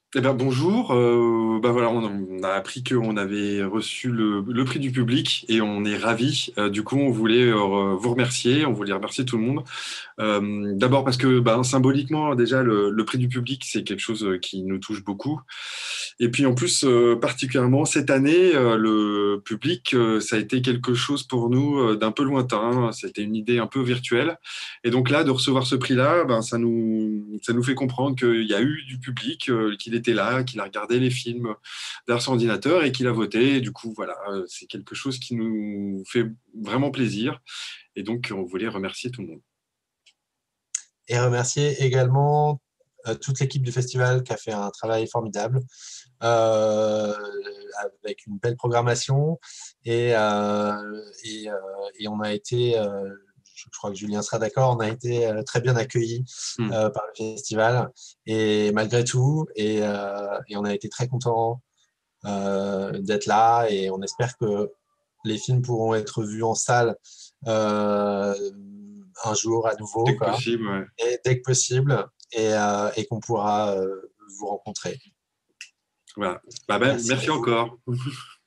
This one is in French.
Eh ben, bonjour. Voilà, on a appris qu'on avait reçu le prix du public et on est ravis. Du coup, on voulait vous remercier. On voulait remercier tout le monde. D'abord parce que symboliquement, déjà, le prix du public, c'est quelque chose qui nous touche beaucoup. Et puis en plus, particulièrement cette année, le public, ça a été quelque chose pour nous d'un peu lointain. C'était une idée un peu virtuelle. Et donc là, de recevoir ce prix-là, ça nous fait comprendre qu'il y a eu du public, qu'il était là, qu'il a regardé les films derrière son ordinateur et qu'il a voté. Et du coup, voilà, c'est quelque chose qui nous fait vraiment plaisir. Et donc, on voulait remercier tout le monde. Et remercier également toute l'équipe du festival qui a fait un travail formidable euh, avec une belle programmation et, et on a été, je crois que Julien sera d'accord, on a été très bien accueillis Hmm. par le festival et malgré tout et on a été très contents d'être là et on espère que les films pourront être vus en salle euh, un jour à nouveau, Dès que quoi, possible, ouais. et dès que possible, et qu'on pourra vous rencontrer. Voilà. Merci Merci beaucoup. encore.